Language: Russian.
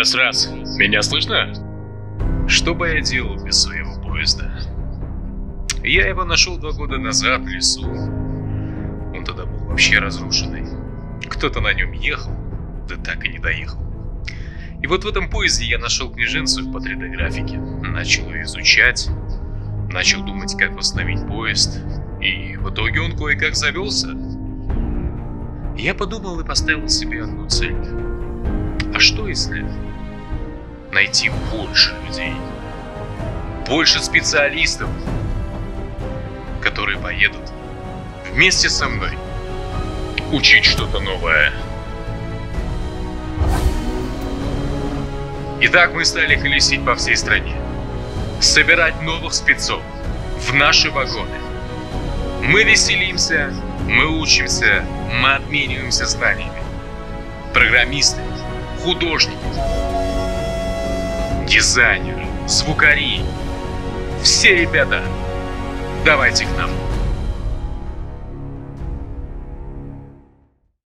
Раз. Меня слышно? Что бы я делал без своего поезда? Я его нашел 2 года назад в лесу. Он тогда был вообще разрушенный. Кто-то на нем ехал, да так и не доехал. И вот в этом поезде я нашел книженцию по 3D-графике. Начал ее изучать, начал думать, как восстановить поезд. И в итоге он кое-как завелся. Я подумал и поставил себе одну цель. А что если найти больше людей, больше специалистов, которые поедут вместе со мной учить что-то новое? Итак, мы стали колесить по всей стране, собирать новых спецов в наши вагоны. Мы веселимся, мы учимся, мы обмениваемся знаниями. Программисты, художники, дизайнеры, звукари. Все ребята, давайте к нам.